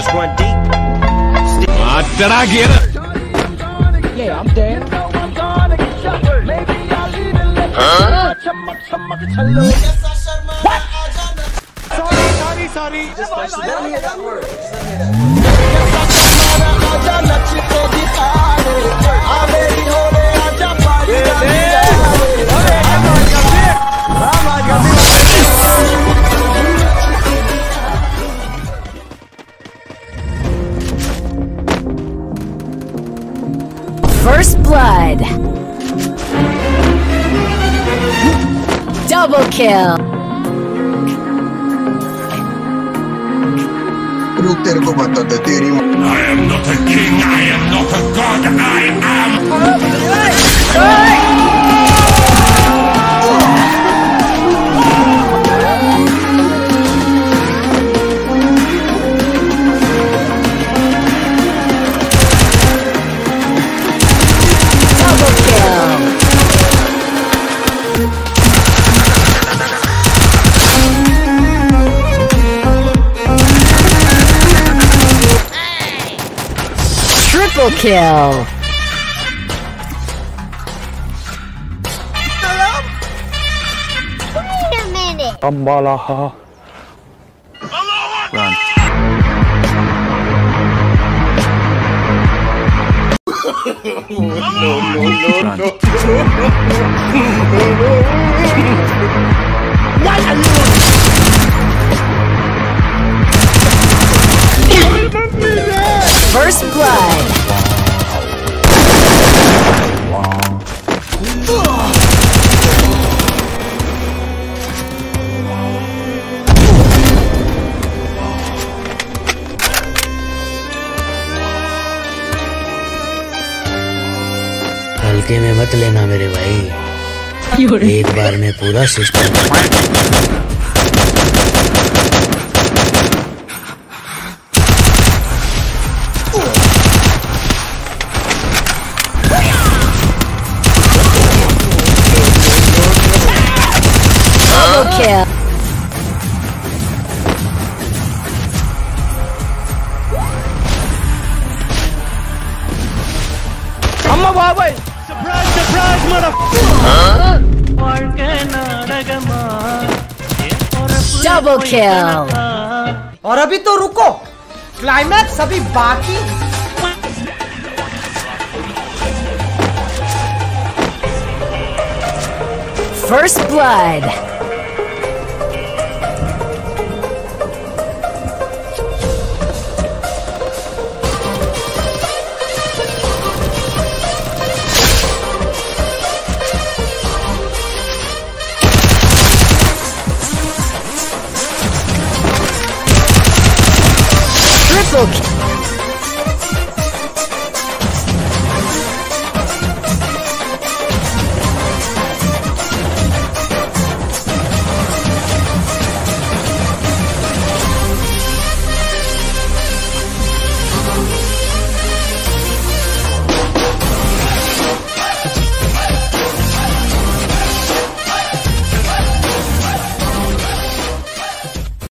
Just run deep. Yeah, I'm dead. Huh? What? Sorry. Just let me hear that word. First blood. Double kill. I am not a king, I am not a god, I am... Double kill. Triple kill. Wait a minute. Run. First blood. हल्के में मत लेना मेरे भाई, एक बार में पूरा system. Double kill. Amma babai. Surprise, motherfucker. Double kill. और अभी तो रुको, क्लाइमैक्स अभी बाकी। First blood. Triple kill.